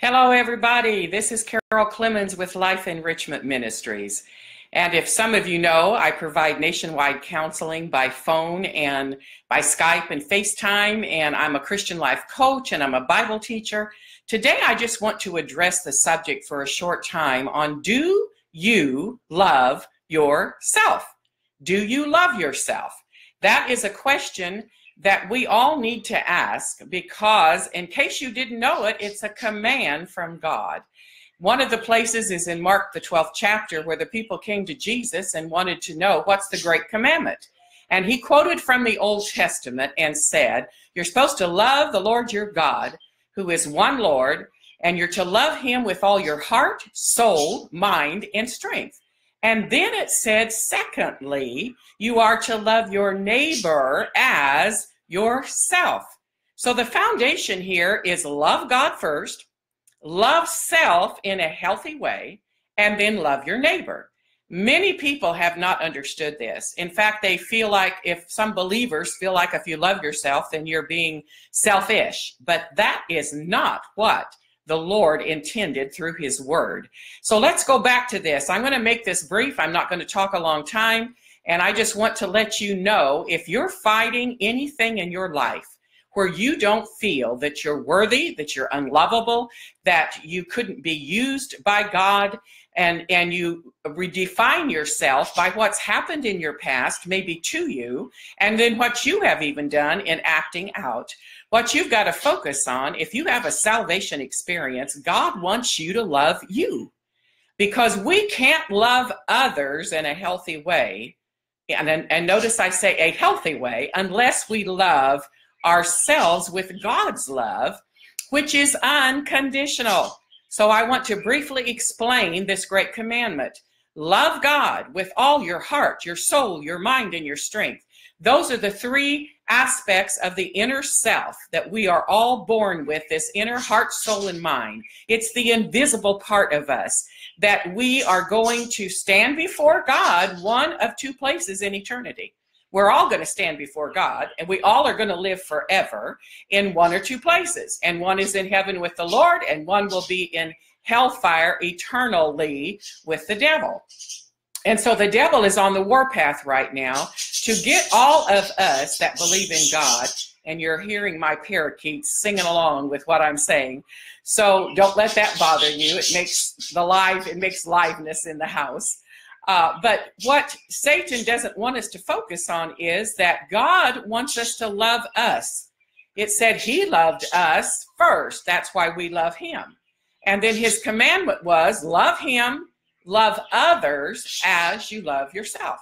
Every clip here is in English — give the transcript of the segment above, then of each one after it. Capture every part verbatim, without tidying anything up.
Hello, everybody. This is Carol Clemens with Life Enrichment Ministries. And if some of you know, I provide nationwide counseling by phone and by Skype and FaceTime, and I'm a Christian life coach and I'm a Bible teacher. Today, I just want to address the subject for a short time on do you love yourself? Do you love yourself? That is a question that we all need to ask because, in case you didn't know it, it's a command from God. One of the places is in Mark, the twelfth chapter, where the people came to Jesus and wanted to know what's the great commandment. And he quoted from the Old Testament and said, you're supposed to love the Lord your God, who is one Lord, and you're to love him with all your heart, soul, mind, and strength. And then it said, secondly, you are to love your neighbor as yourself. So the foundation here is love God first, love self in a healthy way, and then love your neighbor. Many people have not understood this. In fact, they feel like if some believers feel like if you love yourself, then you're being selfish. But that is not what the Lord intended through his word. So let's go back to this. I'm going to make this brief. I'm not going to talk a long time. And I just want to let you know, if you're fighting anything in your life where you don't feel that you're worthy, that you're unlovable, that you couldn't be used by God, and, and you redefine yourself by what's happened in your past, maybe to you, and then what you have even done in acting out. What you've got to focus on, if you have a salvation experience, God wants you to love you. Because we can't love others in a healthy way, and, and notice I say a healthy way, unless we love ourselves with God's love, which is unconditional. So I want to briefly explain this great commandment. Love God with all your heart, your soul, your mind, and your strength. Those are the three aspects of the inner self that we are all born with, this inner heart, soul, and mind. It's the invisible part of us that we are going to stand before God, one of two places in eternity. We're all going to stand before God, and we all are going to live forever in one or two places. And one is in heaven with the Lord, and one will be in hellfire eternally with the devil. And so the devil is on the warpath right now to get all of us that believe in God, and you're hearing my parakeets singing along with what I'm saying. So don't let that bother you. It makes the live, it makes liveness in the house. Uh, but what Satan doesn't want us to focus on is that God wants us to love us. It said he loved us first. That's why we love him. And then his commandment was love him, love others as you love yourself.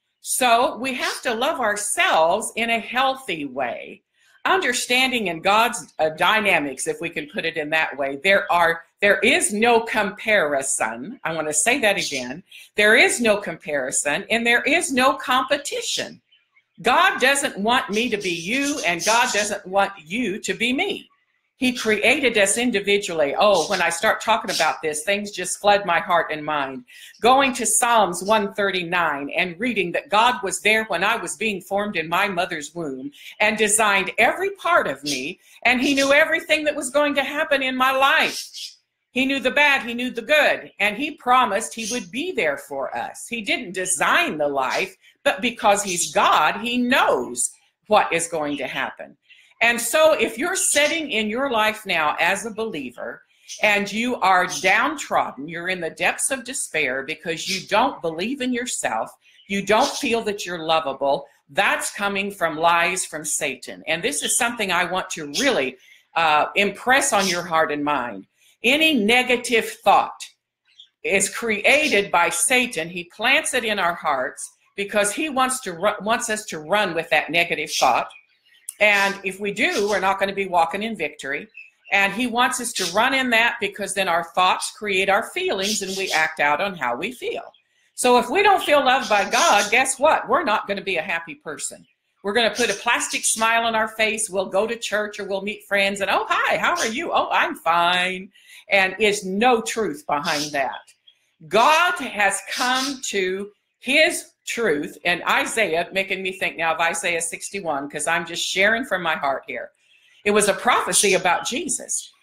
So we have to love ourselves in a healthy way. Understanding in God's uh, dynamics, if we can put it in that way, there are there is no comparison. I want to say that again. There is no comparison and there is no competition. God doesn't want me to be you, and God doesn't want you to be me. He created us individually. Oh, when I start talking about this, things just flood my heart and mind. Going to Psalms one thirty-nine and reading that God was there when I was being formed in my mother's womb and designed every part of me, and he knew everything that was going to happen in my life. He knew the bad, he knew the good, and he promised he would be there for us. He didn't design the life, but because he's God, he knows what is going to happen. And so if you're sitting in your life now as a believer and you are downtrodden, you're in the depths of despair because you don't believe in yourself, you don't feel that you're lovable, that's coming from lies from Satan. And this is something I want to really uh, impress on your heart and mind. Any negative thought is created by Satan. He plants it in our hearts because he wants to run, wants us to run with that negative thought. And if we do, we're not going to be walking in victory. And he wants us to run in that because then our thoughts create our feelings and we act out on how we feel. So if we don't feel loved by God, guess what? We're not going to be a happy person. We're going to put a plastic smile on our face. We'll go to church or we'll meet friends and, oh, hi, how are you? Oh, I'm fine. And there's no truth behind that. God has come to his truth, and Isaiah, making me think now of Isaiah sixty-one, because I'm just sharing from my heart here. It was a prophecy about Jesus.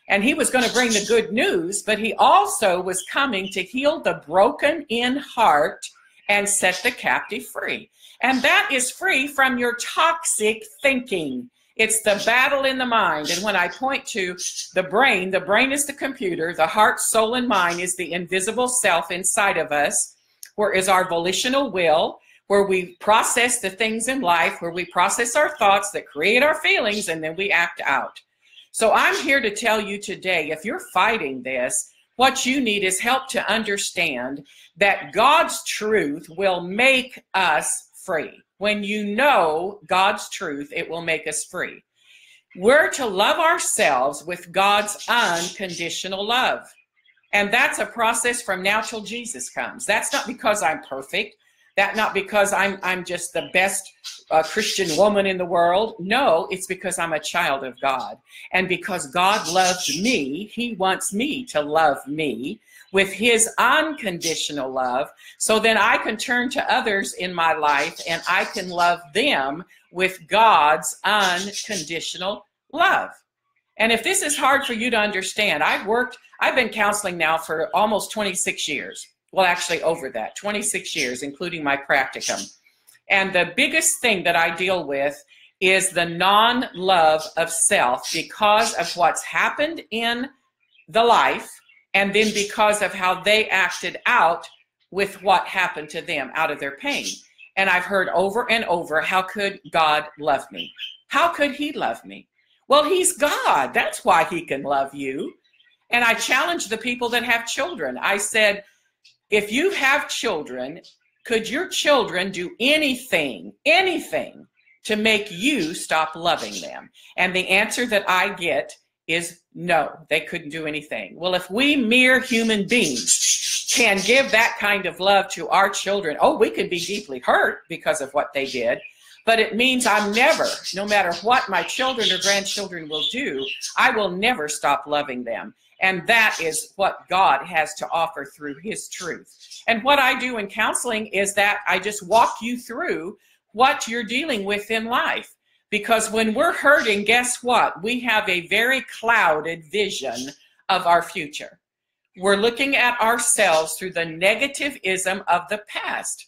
And he was going to bring the good news, but he also was coming to heal the broken in heart and set the captive free. And that is free from your toxic thinking. It's the battle in the mind. And when I point to the brain, the brain is the computer, the heart, soul, and mind is the invisible self inside of us, where is our volitional will, where we process the things in life, where we process our thoughts that create our feelings, and then we act out. So I'm here to tell you today, if you're fighting this, what you need is help to understand that God's truth will make us free. When you know God's truth, it will make us free. We're to love ourselves with God's unconditional love. And that's a process from now till Jesus comes. That's not because I'm perfect. That's not because I'm, I'm just the best uh, Christian woman in the world. No, it's because I'm a child of God. And because God loves me, he wants me to love me with his unconditional love. So then I can turn to others in my life and I can love them with God's unconditional love. And if this is hard for you to understand, I've worked, I've been counseling now for almost twenty-six years. Well, actually over that, twenty-six years, including my practicum. And the biggest thing that I deal with is the non-love of self because of what's happened in the life, and then because of how they acted out with what happened to them out of their pain. And I've heard over and over, how could God love me? How could he love me? Well, he's God. That's why he can love you. And I challenge the people that have children. I said, if you have children, could your children do anything, anything to make you stop loving them? And the answer that I get is no, they couldn't do anything. Well, if we mere human beings can give that kind of love to our children, oh, we can be deeply hurt because of what they did. But it means I'm never, no matter what my children or grandchildren will do, I will never stop loving them. And that is what God has to offer through his truth. And what I do in counseling is that I just walk you through what you're dealing with in life. Because when we're hurting, guess what? We have a very clouded vision of our future. We're looking at ourselves through the negativism of the past.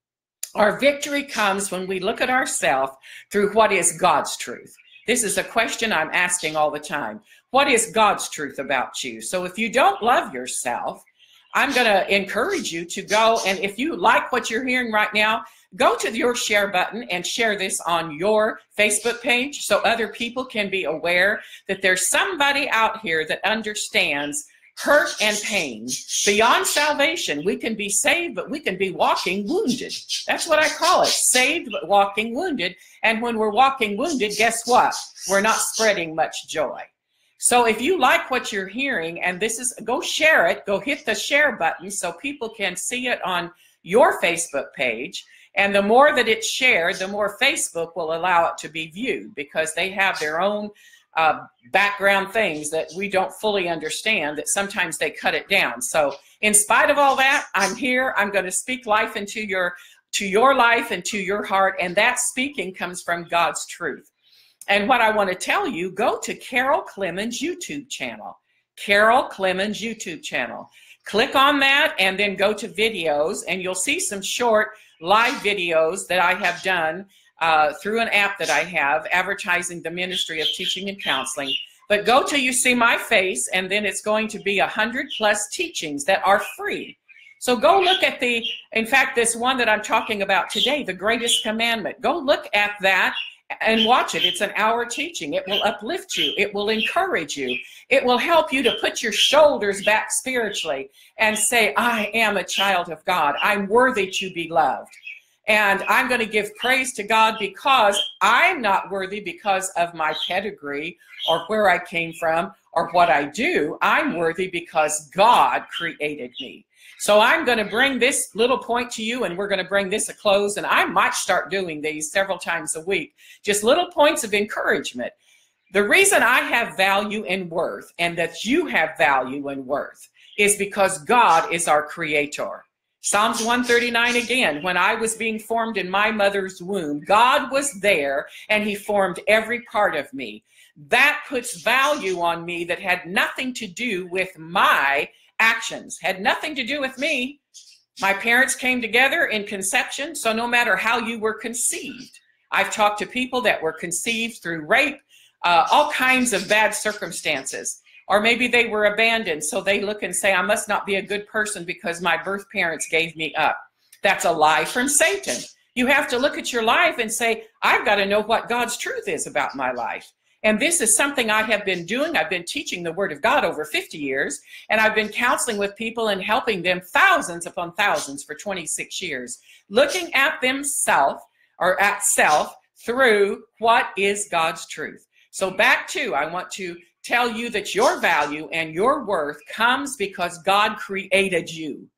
Our victory comes when we look at ourselves through what is God's truth. This is a question I'm asking all the time. What is God's truth about you? So if you don't love yourself, I'm going to encourage you to go, and if you like what you're hearing right now, go to your share button and share this on your Facebook page so other people can be aware that there's somebody out here that understands hurt and pain. Beyond salvation, we can be saved, but we can be walking wounded. That's what I call it, saved but walking wounded. And when we're walking wounded, guess what? We're not spreading much joy. So if you like what you're hearing, and this is, go share it, go hit the share button so people can see it on your Facebook page. And the more that it's shared, the more Facebook will allow it to be viewed, because they have their own uh, background things that we don't fully understand, that sometimes they cut it down. So in spite of all that, I'm here. I'm going to speak life into your, to your life and to your heart. And that speaking comes from God's truth. And what I want to tell you, go to Carol Clemens' YouTube channel. Carol Clemens' YouTube channel. Click on that and then go to videos, and you'll see some short live videos that I have done uh, through an app that I have advertising the ministry of teaching and counseling. But go till you see my face, and then it's going to be a hundred plus teachings that are free. So go look at the, in fact, this one that I'm talking about today, the greatest commandment. Go look at that and watch it. It's an hour teaching. It will uplift you. It will encourage you. It will help you to put your shoulders back spiritually and say, I am a child of God. I'm worthy to be loved. And I'm going to give praise to God because I'm not worthy because of my pedigree or where I came from or what I do. I'm worthy because God created me. So I'm going to bring this little point to you, and we're going to bring this a close. And I might start doing these several times a week, just little points of encouragement. The reason I have value and worth, and that you have value and worth, is because God is our creator. Psalms one thirty-nine again, when I was being formed in my mother's womb, God was there and he formed every part of me. that puts value on me that had nothing to do with my actions, had nothing to do with me. My parents came together in conception, so no matter how you were conceived, I've talked to people that were conceived through rape, uh, all kinds of bad circumstances, or maybe they were abandoned, so they look and say, I must not be a good person because my birth parents gave me up. That's a lie from Satan. You have to look at your life and say, I've got to know what God's truth is about my life. And this is something I have been doing. I've been teaching the Word of God over fifty years, and I've been counseling with people and helping them thousands upon thousands for twenty-six years, looking at themselves or at self through what is God's truth. So back to, I want to tell you that your value and your worth comes because God created you.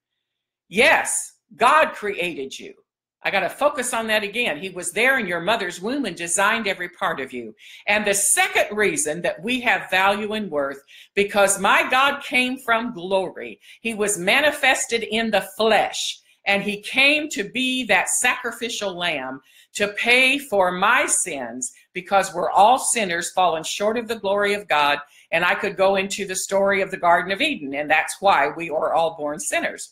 Yes, God created you. I got to focus on that again. He was there in your mother's womb and designed every part of you. And the second reason that we have value and worth, because my God came from glory. He was manifested in the flesh, and he came to be that sacrificial lamb to pay for my sins, because we're all sinners fallen short of the glory of God. And I could go into the story of the Garden of Eden, and that's why we are all born sinners.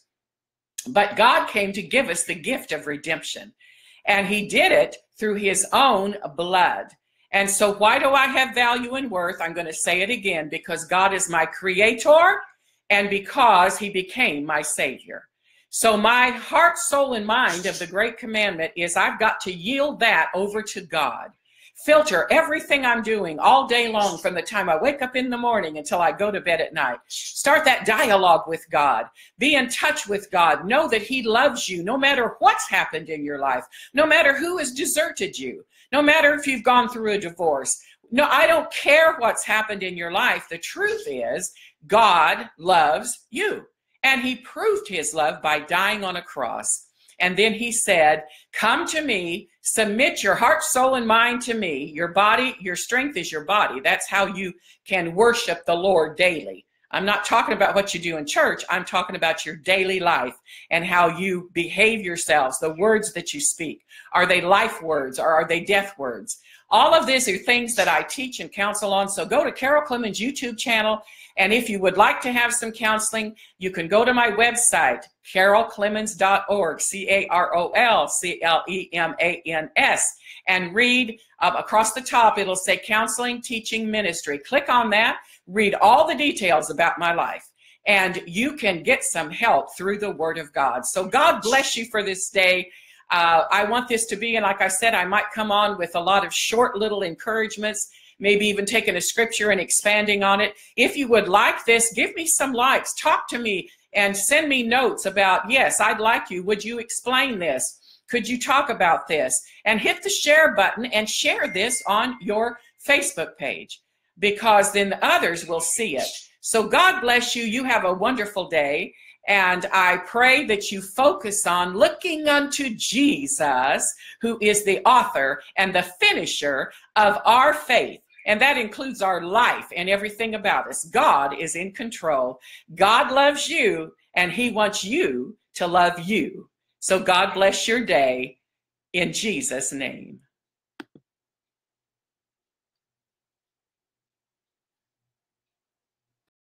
But God came to give us the gift of redemption, and he did it through his own blood. And so why do I have value and worth? I'm going to say it again, because God is my creator and because he became my savior. So my heart, soul, and mind of the great commandment is I've got to yield that over to God. Filter everything I'm doing all day long from the time I wake up in the morning until I go to bed at night. Start that dialogue with God. Be in touch with God. Know that he loves you no matter what's happened in your life, no matter who has deserted you, no matter if you've gone through a divorce. No, I don't care what's happened in your life. The truth is God loves you. And he proved his love by dying on a cross. And then he said, come to me, submit your heart, soul, and mind to me. Your body, your strength is your body. That's how you can worship the Lord daily. I'm not talking about what you do in church. I'm talking about your daily life and how you behave yourselves, the words that you speak. Are they life words or are they death words? All of these are things that I teach and counsel on. So go to Carol Clemens YouTube channel. And if you would like to have some counseling, you can go to my website, carol clemens dot org, C A R O L C L E M A N S, and read uh, across the top, it'll say Counseling, Teaching, Ministry. Click on that, read all the details about my life, and you can get some help through the Word of God. So God bless you for this day. Uh, I want this to be, and like I said, I might come on with a lot of short little encouragements, maybe even taking a scripture and expanding on it. If you would like this, give me some likes, talk to me, and send me notes about, yes, I'd like you. Would you explain this? Could you talk about this? And hit the share button and share this on your Facebook page, because then others will see it. So God bless you. You have a wonderful day. And I pray that you focus on looking unto Jesus, who is the author and the finisher of our faith. And that includes our life and everything about us. God is in control. God loves you, and he wants you to love you. So God bless your day in Jesus' name.